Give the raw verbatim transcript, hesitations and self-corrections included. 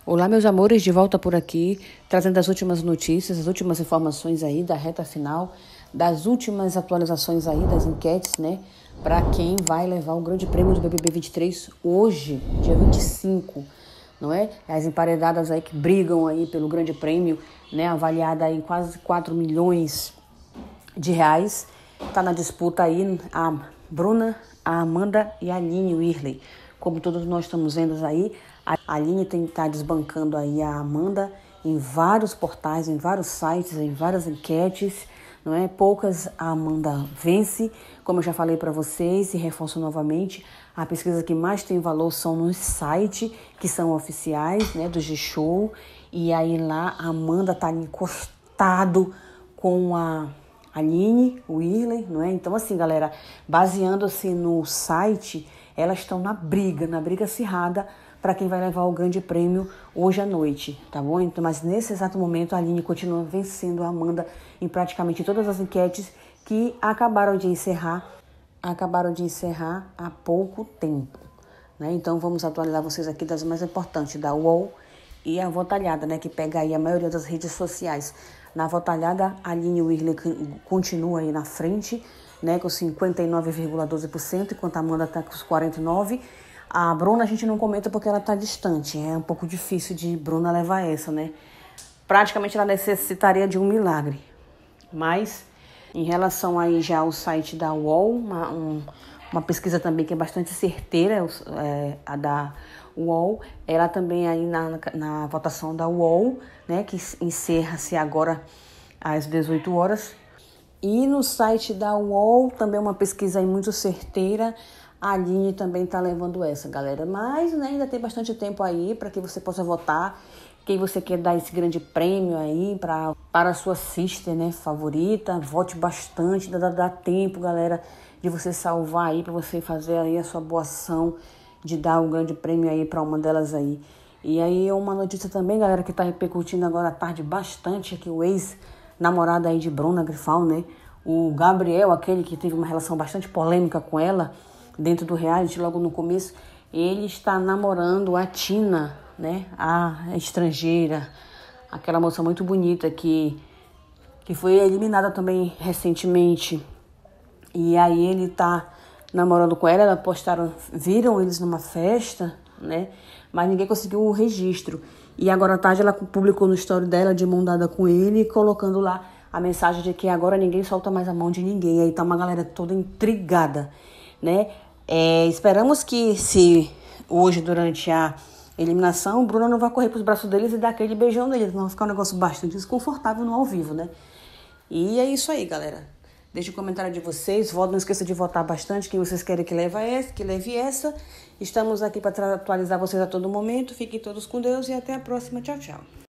Olá, meus amores, de volta por aqui, trazendo as últimas notícias, as últimas informações aí da reta final, das últimas atualizações aí das enquetes, né? Para quem vai levar o Grande Prêmio do B B B vinte e três hoje, dia vinte e cinco, não é? As emparedadas aí que brigam aí pelo Grande Prêmio, né? Avaliada em quase quatro milhões de reais. Tá na disputa aí a Bruna, a Amanda e a Aline Whirley. Como todos nós estamos vendo aí, a Aline tem que estar desbancando aí a Amanda em vários portais, em vários sites, em várias enquetes, não é? Poucas a Amanda vence, como eu já falei para vocês e reforço novamente, a pesquisa que mais tem valor são nos sites que são oficiais, né, do G-Show, e aí lá a Amanda tá encostado com a Aline Whirley, não é? Então assim, galera, baseando-se no site, elas estão na briga, na briga acirrada para quem vai levar o Grande Prêmio hoje à noite, tá bom? Então, mas nesse exato momento a Aline continua vencendo a Amanda em praticamente todas as enquetes que acabaram de encerrar, acabaram de encerrar há pouco tempo, né? Então vamos atualizar vocês aqui das mais importantes, da U O L e a Votalhada, né? Que pega aí a maioria das redes sociais. Na Votalhada, a Aline Whirley continua aí na frente, né, com cinquenta e nove vírgula doze por cento, enquanto a Amanda está com os quarenta e nove por cento. A Bruna a gente não comenta porque ela está distante, é um pouco difícil de Bruna levar essa, né? Praticamente ela necessitaria de um milagre. Mas, em relação aí já ao site da U O L, uma, um, uma pesquisa também que é bastante certeira, é, a da U O L, ela também aí na, na votação da U O L, né, que encerra-se agora às dezoito horas, e no site da U O L, também uma pesquisa aí muito certeira, a Aline também está levando essa, galera. Mas, né, ainda tem bastante tempo aí para que você possa votar. Quem você quer dar esse grande prêmio aí pra, para a sua sister, né, favorita. Vote bastante, dá, dá tempo, galera, de você salvar aí, para você fazer aí a sua boa ação de dar um grande prêmio aí para uma delas aí. E aí uma notícia também, galera, que está repercutindo agora à tarde bastante, é que o ex-namorado aí de Bruna Grifal, né, o Gabriel, aquele que teve uma relação bastante polêmica com ela dentro do reality, logo no começo, ele está namorando a Tina, né, a estrangeira, aquela moça muito bonita que, que foi eliminada também recentemente. E aí ele tá namorando com ela, ela postaram, viram eles numa festa, né, mas ninguém conseguiu o registro. E agora à tarde ela publicou no story dela de mão dada com ele, colocando lá a mensagem de que agora ninguém solta mais a mão de ninguém. Aí tá uma galera toda intrigada, né? É, esperamos que se hoje, durante a eliminação, o Bruno não vai correr pros braços deles e dar aquele beijão neles, não vai ficar um negócio bastante desconfortável no ao vivo, né? E é isso aí, galera. Deixe o comentário de vocês, voto, não esqueça de votar bastante, quem vocês querem que leve essa, que leve essa. Estamos aqui para atualizar vocês a todo momento. Fiquem todos com Deus e até a próxima. Tchau, tchau.